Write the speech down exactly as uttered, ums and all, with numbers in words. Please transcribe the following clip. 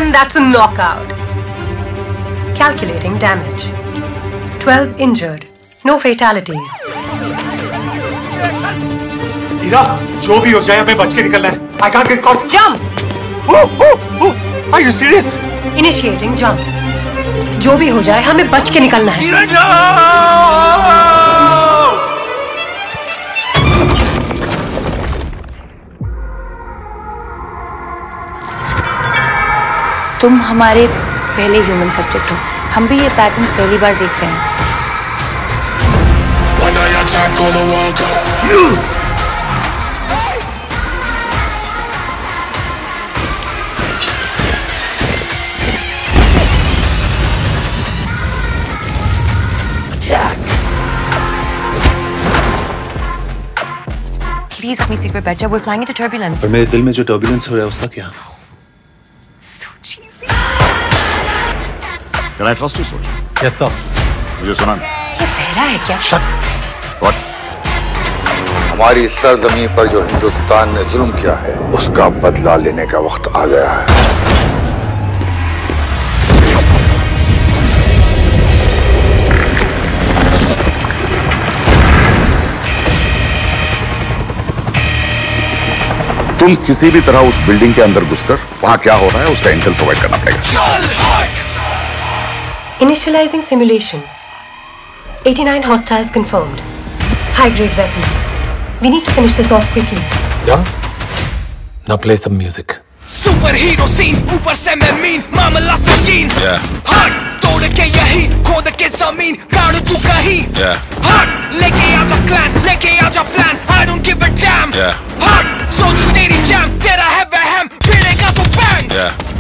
And that's a knockout. Calculating damage. twelve injured. No fatalities. Ira, जो भी हो जाए हमें बच के निकलना है. I can't get caught. Jump! Oh, oh, oh! Are you serious? Initiating jump. जो भी हो जाए हमें बच के निकलना है. ईरा, no! तुम हमारे पहले ह्यूमन सब्जेक्ट हो. हम भी ये पैटर्न्स पहली बार देख रहे हैं. Please let me sit with Betcha. We're flying into turbulence. पर मेरे दिल में जो turbulence हो रहा है उसका क्या? So cheesy. Can I trust you, Soch? Yes, sir. मुझे सुना. ये बहरा है क्या? Shut. What? हमारी सरजमी पर जो हिंदुस्तान ने जुल्म किया है, उसका बदला लेने का वक्त आ गया है. तुम किसी भी तरह उस बिल्डिंग के अंदर घुसकर वहां क्या हो रहा है उसका इंटेल प्रोवाइड करना पड़ेगा. Initializing simulation. eighty-nine hostiles confirmed. High-grade weapons. We need to finish this off quickly. Yeah? Now play some music. Superhero scene, ऊपर से मैं mean, मामला संगीन. Yeah. Hard, तोड़ के यही, खोद के जमीन, गाड़ तू कहीं. Yeah. Hard, लेके आजा plan, लेके आजा plan, I don't give a damn. Yeah. Hard, सोच तेरी jam, तेरा है वहम, फिरेगा तो bang. Yeah.